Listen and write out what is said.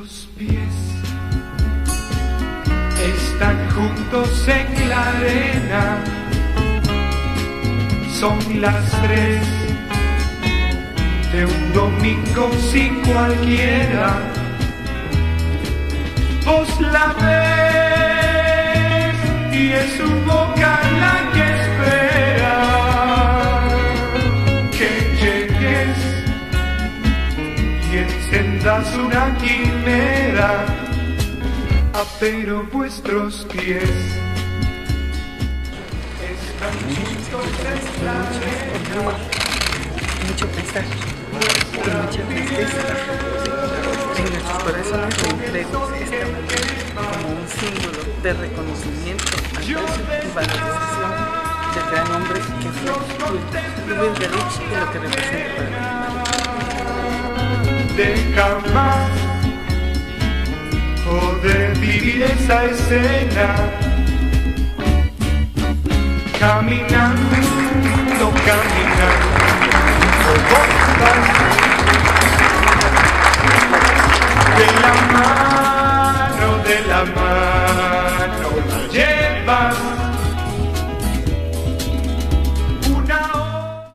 Vuestros pies están juntos en la arena, son las 3 de un domingo sin cualquiera. Vos la ves y es su boca la que espera que llegues y encendas una quimera. Pero vuestros pies están juntos en la arena, mucho pesar y mucha tristeza. En nuestros corazones le entrego esta mañana como un símbolo de reconocimiento, aprecio y valorización del gran hombre que fue Rubén Derrich y lo que representa para mí. de jamás poder vivir esa escena, caminando